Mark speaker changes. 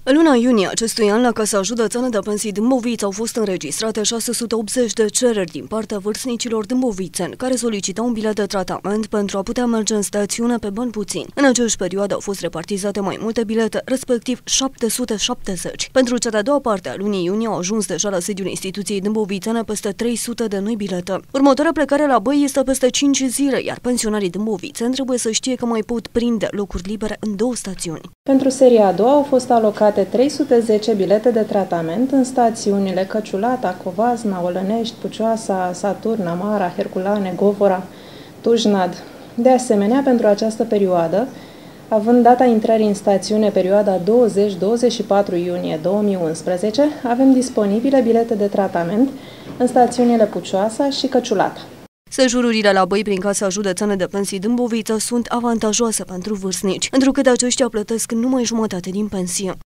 Speaker 1: În luna iunie acestui an, la Casa Județeană de Pensii Dâmbovița au fost înregistrate 680 de cereri din partea vârstnicilor dâmbovițeni care solicitau un bilet de tratament pentru a putea merge în stațiune pe bani puțini. În aceeași perioadă au fost repartizate mai multe bilete, respectiv 770. Pentru cea de-a doua parte a lunii iunie au ajuns deja la sediul instituției dâmbovițene peste 300 de noi bilete. Următoarea plecare la Băi este peste 5 zile, iar pensionarii dâmbovițeni trebuie să știe că mai pot prinde locuri libere în 2 stațiuni.
Speaker 2: Pentru seria a doua au fost alocate 310 bilete de tratament în stațiunile Căciulata, Covasna, Olănești, Pucioasa, Saturn, Amara, Herculane, Govora, Tujnad. De asemenea, pentru această perioadă, având data intrării în stațiune perioada 20-24 iunie 2011, avem disponibile bilete de tratament în stațiunile Pucioasa și Căciulata.
Speaker 1: Sejururile la Băi prin Casa Județeană de Pensii Dâmbovița sunt avantajoase pentru vârstnici, întrucât aceștia plătesc numai jumătate din pensie.